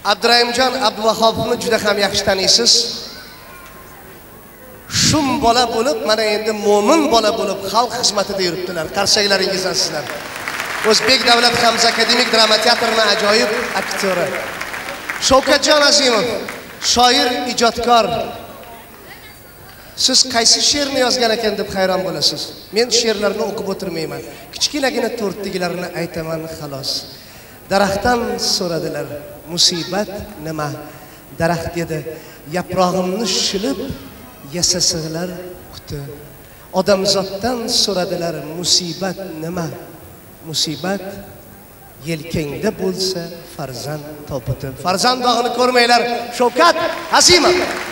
Abdurahimjon Abduvahobni juda ham yaxshi taniysiz. Shum bola bo'lib, mana endi mo'min bola bo'lib xalq xizmatida yuribdilar. Qarshaylaringizdan sizlar. O'zbek Davlat Hamza akademik drama teatrining ajoyib aktyori. Shavkatjon Azimov, shoir, ijodkor. Siz qaysi she'rni yozgan ekan deb hayron bo'lasiz. Men she'rlarni o'qib o'tirmayman. Kichkinagina to'rtliklarini aytaman xolos. Daraxtdan so'radilar, musibat nima? Daraxt dedi, yaprog'imni shilib yasasizlar quti. Odamzoddan so'radilar, musibat nima? Musibat yelkangda bo'lsa farzand toputi. Farzand dog'ini ko'rmanglar. Shavkat Azimov